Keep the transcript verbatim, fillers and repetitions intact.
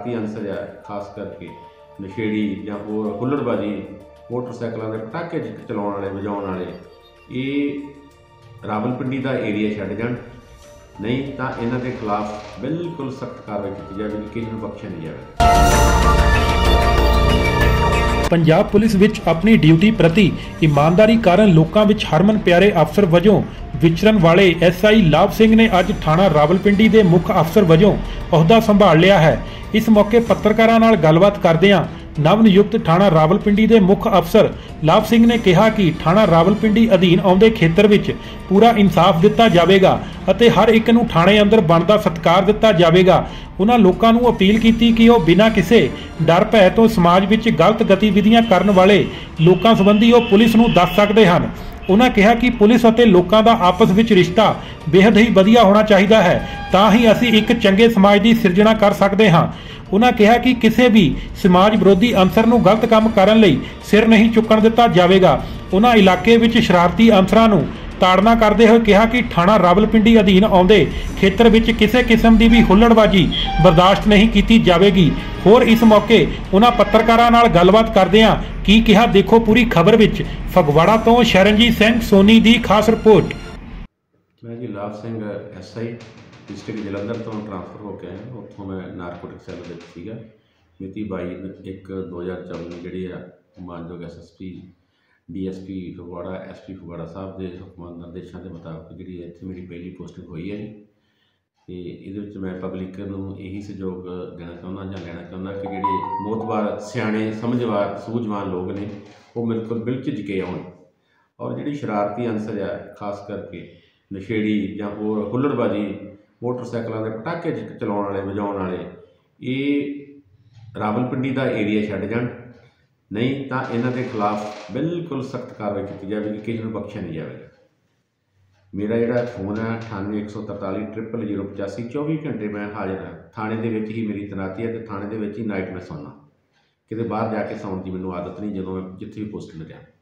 शरारती अंसर है खास करके नशेड़ी या होर हुल्लड़बाजी मोटरसाइकिलों के पटाके चलाने वाले वजाने वाले ये रावलपिंडी का एरिया छड्ड जाण, नहीं तो इन्हां के खिलाफ बिल्कुल सख्त कार्रवाई की जाएगी, किसी को बख्शिया नहीं जाएगा। पंजाब पुलिस विच अपनी ड्यूटी प्रति ईमानदारी कारण लोकां विच हरमन प्यारे अफसर वजों विचरण वाले एस आई लाभ सिंह ने अज थाणा रावलपिंडी के मुख अफसर वजों अहुदा संभाल लिया है। इस मौके पत्रकारां नाल गलबात करदिआं नव नियुक्त थाणा रावलपिंडी के मुख अफसर लाभ सिंह ने कहा कि थाणा रावलपिंडी अधीन आउंदे खेतर विच पूरा इंसाफ दिता जाएगा अते हर एक नूं थाणे अंदर बनदा सत्कार दिता जाएगा। उन्हां लोकां नूं अपील की कि वह बिना किसी डर भय तो समाज विच गलत गतिविधियां करन वाले लोकां संबंधी वह पुलिस नूं दस सकदे हन। उन्होंने कहा कि पुलिस और लोगों का आपस में रिश्ता बेहद ही वधिया होना चाहिए है, तां ही असी एक चंगे समाज की सिरजना कर सकते हाँ। उन्होंने कहा कि किसी भी समाज विरोधी अंसर नूं गलत काम करन लई सिर नहीं चुकन दिता जाएगा। उन्होंने इलाके विच शरारती अंसरां नूं ताड़ना करते हुए कहा कि थाणा रावलपिंडी अधीन आउंदे खेतर विच किसी किस्म की भी हुल्लड़बाजी बर्दाश्त नहीं की जाएगी। होर इस मौके उन्होंने पत्रकारां नाल गलबात करदिआं की कहा, देखो पूरी खबर विच। फगवाड़ा तो शरणजीत सिंह सोनी की खास रिपोर्ट। मैं जी Labh Singh S I district Jalandhar तो ट्रांसफर होकर आया, उत्थों मैं नारकोटिक सैल विच सीगा। मिति बाई एक दो हज़ार चौबी जी मानयोग S S P D S P Phagwara S P Phagwara साहब के हुक्मां निर्देशों के मुताबिक जी इत्थे मेरी पहली पोस्टिंग हुई है जी। तो ये मैं पब्लिक नूं यही सहयोग देना चाहुंदा जां लेना चाहुंदा कि जिहड़े मोतबार सियाणे समझवार सूझवान लोग ने वो बिल्कुल बिल्कुल झिके आउण, और जिहड़ी शरारती अंसर है खास करके नशेड़ी या होर हुल्लड़बाजी मोटरसाइकिलों के पटाके चलाने वाले वजाने वाले ये रावलपिंडी का एरिया छड्ड जाण, नहीं तो इन्हां के खिलाफ बिल्कुल सख्त कार्रवाई की जाएगी, किसी को बख्शिया नहीं जाएगा। मेरा जोड़ा फोन है अठानवे एक सौ तरताली ट्रिपल जीरो पचासी, चौबी घंटे मैं हाजिर हाँ। थाने दे विच ही मेरी तैनाती है, तो थाने दे विच ही नाइट मैं सौना, किते बाहर जाके सौण की मैनूं आदत नहीं, जो मैं जिथे भी पोस्ट लग्या।